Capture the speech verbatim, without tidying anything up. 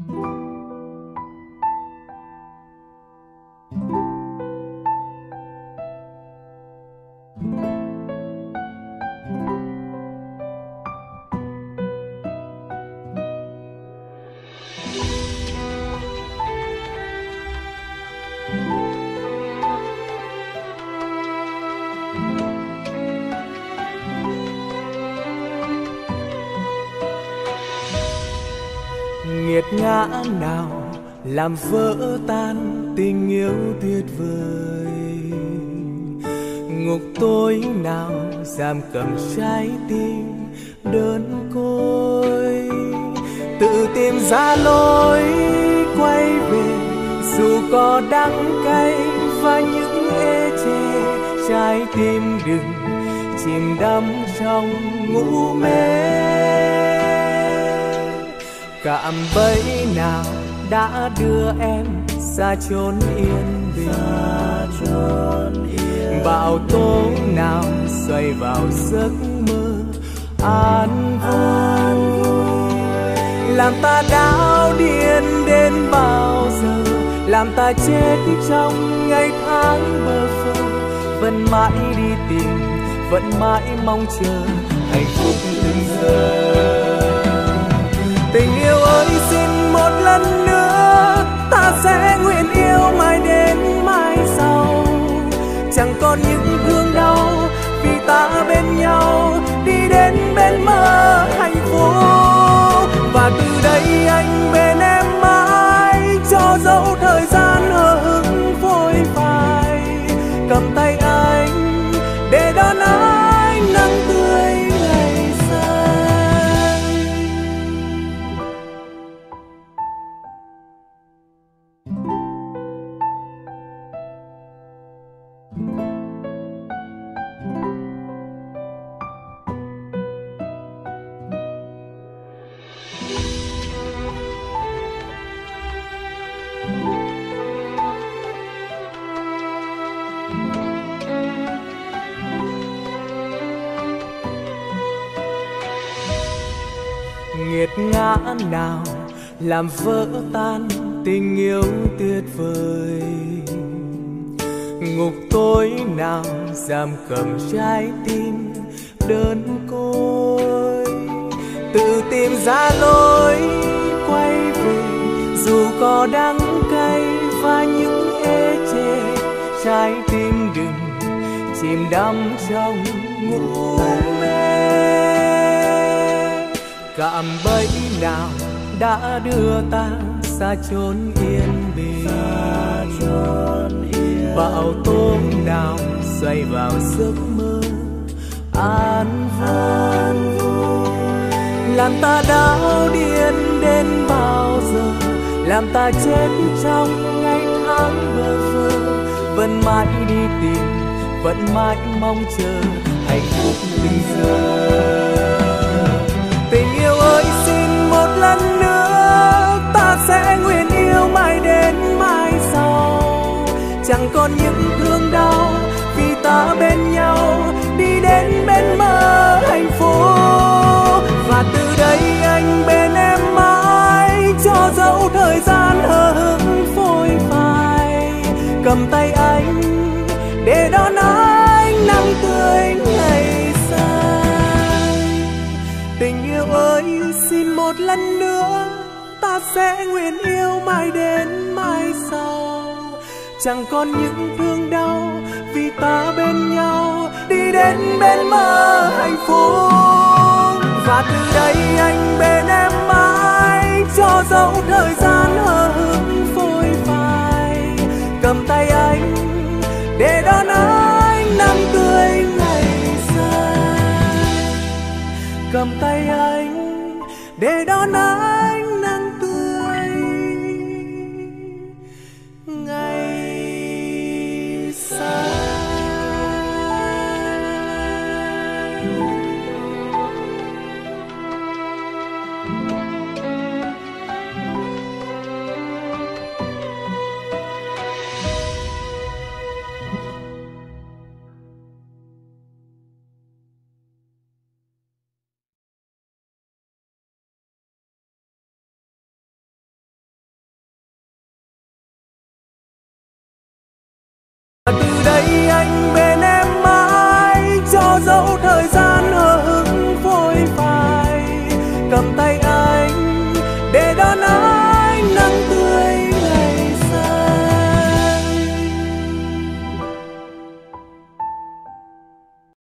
Nghiệt ngã nào làm vỡ tan tình yêu tuyệt vời, ngục tối nào giam cầm trái tim đơn côi. Tự tìm ra lối quay về dù có đắng cay và những ê chề, trái tim đừng chìm đắm trong ngủ mê. Cạm bẫy nào đã đưa em xa chốn yên bình, bão tố nào xoay vào giấc mơ an vui. Làm ta đảo điên đến bao giờ, làm ta chết trong ngày tháng bơ phơ. Vẫn mãi đi tìm, vẫn mãi mong chờ hạnh phúc từng giờ. Tình yêu ơi xin một lần nữa, ta sẽ nguyện yêu mãi đến mai sau. Chẳng còn những thương đau vì ta bên nhau, đi đến bên mơ hạnh phúc. Và từ đây anh bên em mãi, cho dẫu thời gian hờ hững phôi phai. Cầm tay anh để đón ánh nắng tươi ngày xanh. Nghiệt ngã nào làm vỡ tan tình yêu tuyệt vời, ngục tối nào giam cầm trái tim đơn côi. Tự tìm ra lối quay về dù có đắng cay và những ê chề, trái tim đừng chìm đắm trong ngủ mê. Cạm bẫy nào đã đưa ta xa chốn yên bình, bão tố nào xoay vào giấc mơ an vui. Làm ta đảo điên đến bao giờ, làm ta chết trong ngày tháng bơ vơ. Vẫn mãi đi tìm, vẫn mãi mong chờ hạnh phúc từng giờ. Tình yêu ơi xin một lần nữa, ta sẽ nguyện yêu mãi đến mai sau. Chẳng còn những thương đau vì ta bên nhau, đi đến bên mơ hạnh phúc. Và từ đây anh bên em mãi, cho dẫu thời gian hờ hững phôi phai. Cầm tay anh để đón ánh nắng tươi ngày xanh. Tình yêu ơi xin một lần nữa, ta sẽ nguyện yêu mãi đến mai sau. Chẳng còn những thương đau vì ta bên nhau, đi đến bên mơ hạnh phúc. Và từ đây anh bên em mãi, cho dẫu thời gian hờ hững phôi phai. Cầm tay anh để đón ánh nắng tươi ngày xanh. Cầm tay anh để đón ánh nắng tươi ngày xanh. đây